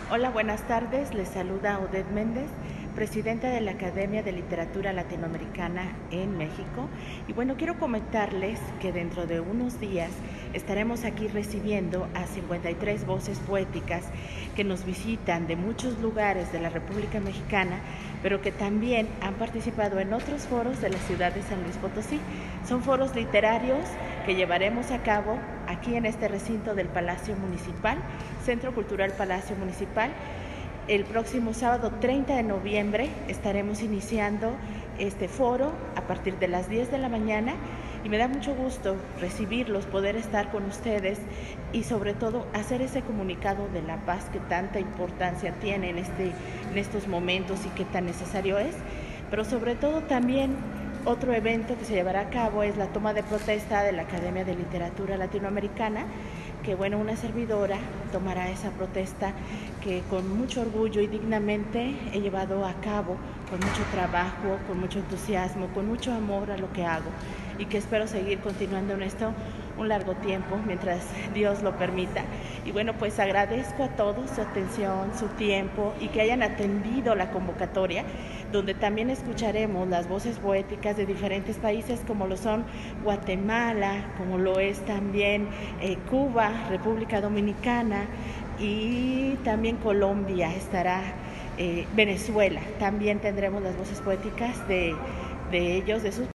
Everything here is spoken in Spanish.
Hola, buenas tardes. Les saluda Odette Méndez, presidenta de la Academia de Literatura Latinoamericana en México. Y bueno, quiero comentarles que dentro de unos días estaremos aquí recibiendo a 53 voces poéticas que nos visitan de muchos lugares de la República Mexicana, pero que también han participado en otros foros de la ciudad de San Luis Potosí. Son foros literarios que llevaremos a cabo aquí en este recinto del Palacio Municipal, Centro Cultural Palacio Municipal. El próximo sábado 30 de noviembre estaremos iniciando este foro a partir de las 10 de la mañana y me da mucho gusto recibirlos, poder estar con ustedes y sobre todo hacer ese comunicado de la paz que tanta importancia tiene en estos momentos y que tan necesario es, pero sobre todo también otro evento que se llevará a cabo es la toma de protesta de la Academia de Literatura Latinoamericana, que bueno, una servidora tomará esa protesta que con mucho orgullo y dignamente he llevado a cabo, con mucho trabajo, con mucho entusiasmo, con mucho amor a lo que hago y que espero seguir continuando en esto un largo tiempo mientras Dios lo permita. Y bueno, pues agradezco a todos su atención, su tiempo y que hayan atendido la convocatoria, donde también escucharemos las voces poéticas de diferentes países como lo son Guatemala, como lo es también Cuba, República Dominicana y también Colombia estará, Venezuela. También tendremos las voces poéticas de ellos, de sus